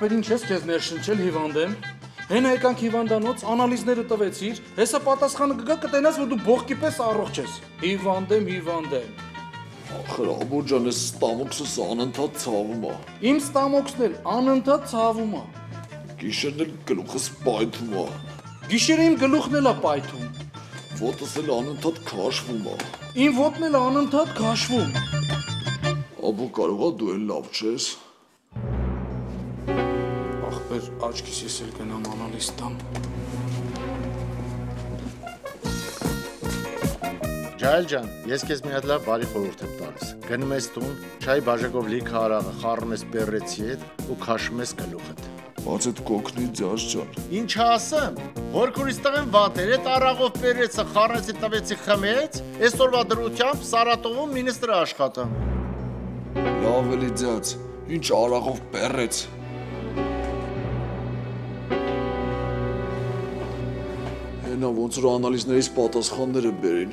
ախպերին չես քեզ ներշնչել հիվանդ եմ։ Հեն եկանք հիվանդանոց, անալիզները տվեցիր, հեսա պատասխանը կգա կտենաս, որ դու բողկի պես առողջ ես։ Հիվանդ եմ։ Ախր Աբոր ջան, ես ստամոքսս անընդհատ ցավում է։ Իմ ստամոքսն էլ անընդհատ ցավում է։ Գիշերն էլ գլուխս պայթում է։ Գիշերը իմ գլուխն էլ է պայթում։ Ոտս էլ անընդհատ քաշվում է։ Իմ ոտն էլ անընդհատ քաշվում։ Աբո կարող է դու էլ լավ չես։ Ախպեր, աչքիս ես էլ գնամ անալիզ տամ։ Ջայել ջան, ես քեզ մի հատ լավ բարի խորհուրդ եմ տալիս։ Գնում ես տուն, չայ բաժակով լիքը արաղը խառնում ես պերրեցի հետ ու քաշում ես գլուխդ։ Բայց այդ կոկնի ձյազ ջան։ Ինչ ասեմ, հորքուրից տղեն վատ էր, այդ արաղով պերրեցը խառնեցի տվեցի խմեց, այսօրվա դրությամբ Սարատովում մինիստրը աշխատում։ Լավ էլի ձյաց, ինչ արաղով պերրեց։ Հենա ոնց որ անալիզներից պատասխանները բերին։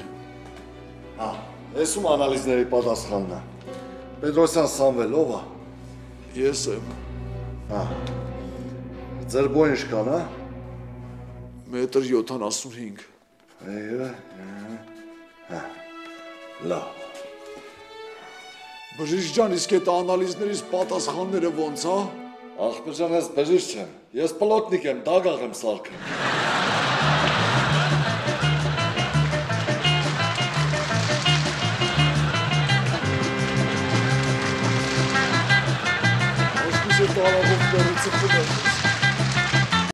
Ես ում անալիզների պատասխանն է։ Պետրոսյան Սամվել, ով է։ Ես եմ։ Ձեր բոյ ինչքան, հա։ 1.75 Լավ։ Բժիշկ ջան, իսկ այդ անալիզներից պատասխանները ոնց, հա։ Ախպեր ջան, ես բժիշկ չեմ։ Ես պլոտնիկ եմ, դագաղ եմ սարքում։ Արաղով պերրեցը խմեց։